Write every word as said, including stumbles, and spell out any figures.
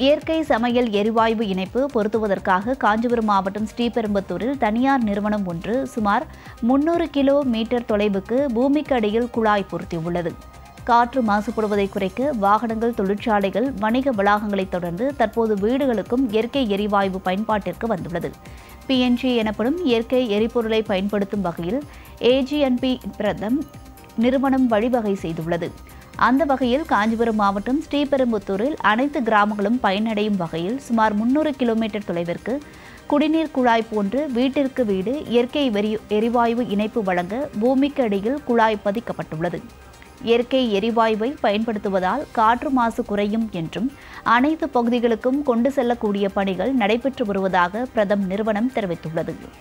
இயற்கை சமையல் எரிவாயு இணைப்பு பொருத்துவதற்காக காஞ்சிபுரம் மாவட்டம் ஸ்ரீபெரும்புத்தூரில் தனியார் நிறுவனம் ஒன்று சுமார் முன்னூறு கிலோ மீட்டர் தொலைவுக்கு பூமிக்கு அடியில் குழாய் பொருத்தியுள்ளது. காற்று மாசுபடுவதை குறைக்க வாகனங்கள், தொழிற்சாலைகள், வணிக வளாகங்களைத் தொடர்ந்து தற்போது வீடுகளுக்கும் இயற்கை எரிவாயு பயன்பாட்டிற்கு வந்துள்ளது. பிஎன்ஜி எனப்படும் இயற்கை எரிபொருளை பயன்படுத்தும் வகையில் ஏஜிஎன்பி பிரதம் நிறுவனம் வழிவகை செய்துள்ளது. அந்த வகையில் காஞ்சிபுரம் மாவட்டம் ஸ்ரீபெரும்புத்தூரில் அனைத்து கிராமங்களும் பயனடையும் வகையில் சுமார் முன்னூறு கிலோமீட்டர் தொலைவிற்கு குடிநீர் குழாய் போன்று வீட்டிற்கு வீடு இயற்கை எரிவாயு இணைப்பு வழங்க பூமிக்கு அடியில் குழாய் பதிக்கப்பட்டுள்ளது. இயற்கை எரிவாயுவை பயன்படுத்துவதால் காற்று மாசு குறையும் என்றும் அனைத்து பகுதிகளுக்கும் கொண்டு செல்லக்கூடிய பணிகள் நடைபெற்று வருவதாக பிரதம் நிறுவனம் தெரிவித்துள்ளது.